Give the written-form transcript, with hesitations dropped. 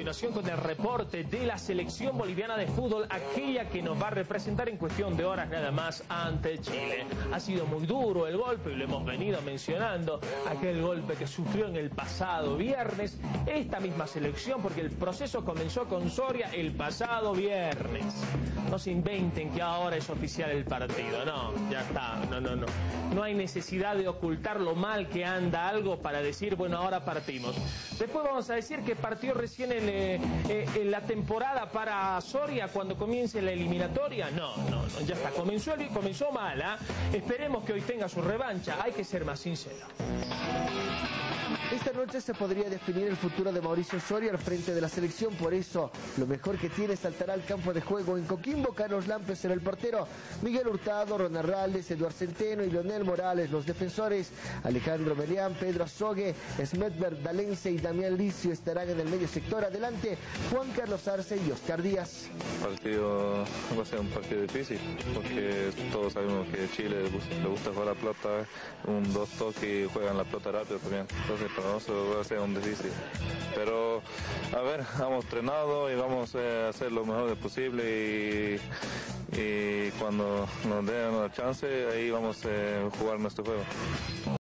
continuación con el reporte de la selección boliviana de fútbol, aquella que nos va a representar en cuestión de horas nada más ante Chile. Ha sido muy duro el golpe y lo hemos venido mencionando, aquel golpe que sufrió en el pasado viernes esta misma selección, porque el proceso comenzó con Soria el pasado viernes. No se inventen que ahora es oficial el partido, no, ya está, no. No hay necesidad de ocultar lo mal que anda algo para decir, bueno, ahora partimos. Después vamos a decir que partió recién en la temporada para Soria cuando comience la eliminatoria. No, ya está, comenzó mal, ¿eh? Esperemos que hoy tenga su revancha, hay que ser más sincero. Esta noche se podría definir el futuro de Mauricio Soria al frente de la selección, por eso lo mejor que tiene es saltar al campo de juego en Coquimbo. Carlos Lampes en el portero, Miguel Hurtado, Ronald Rales, Eduard Centeno y Leonel Morales los defensores, Alejandro Melián, Pedro Azogue, Smedberg Dalense y Damián Licio estarán en el medio sector. Adelante Juan Carlos Arce y Oscar Díaz. Va a ser un partido difícil porque todos sabemos que Chile le gusta jugar la pelota, dos toques y juegan la pelota rápido también, entonces para nosotros va a ser un difícil, pero a ver, hemos entrenado y vamos a hacer lo mejor posible y cuando nos den la chance ahí vamos a jugar nuestro juego.